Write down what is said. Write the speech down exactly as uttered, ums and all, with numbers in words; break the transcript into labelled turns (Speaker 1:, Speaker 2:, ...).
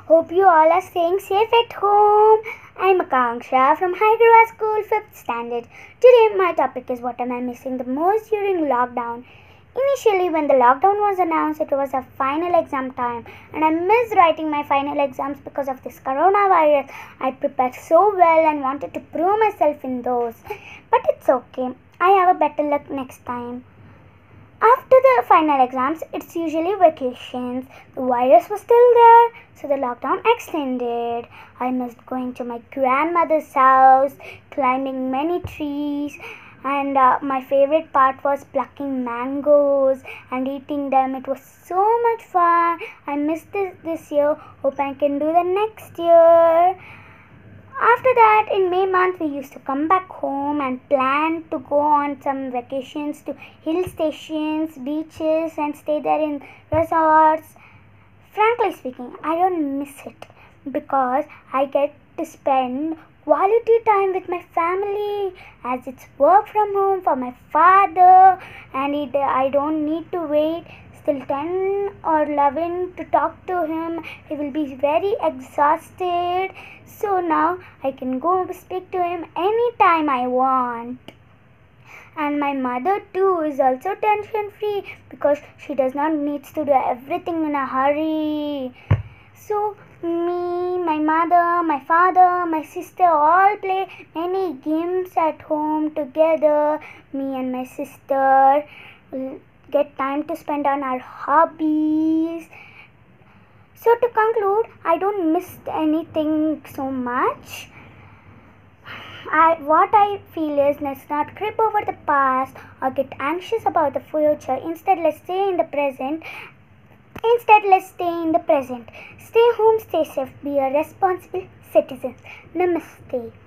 Speaker 1: Hope you all are staying safe at home. I'm Akanksha from Hyderabad School fifth Standard. Today my topic is what am I missing the most during lockdown. Initially when the lockdown was announced, it was a final exam time and I missed writing my final exams because of this coronavirus. I prepared so well and wanted to prove myself in those. But it's okay. I have a better luck next time. After the final exams, it's usually vacations. The virus was still there, so the lockdown extended. I missed going to my grandmother's house, climbing many trees, and uh, my favorite part was plucking mangoes and eating them. It was so much fun. I missed this this year. Hope I can do the next year. After that, in May month, we used to come back home and plan to go on some vacations to hill stations, beaches, and stay there in resorts. Frankly speaking, I don't miss it because I get to spend quality time with my family, as it's work from home for my father, and it, I don't need to wait till ten or eleven to talk to him. He will be very exhausted. So now I can go speak to him anytime I want. And my mother too is also tension free because she does not need to do everything in a hurry. So me, my mother, my father, my sister all play many games at home together. Me and my sister will get time to spend on our hobbies. So to conclude, I don't miss anything so much. I, what I feel is, let's not trip over the past or get anxious about the future. Instead, let's stay in the present. Instead, let's stay in the present. Stay home, stay safe, be a responsible citizen. Namaste.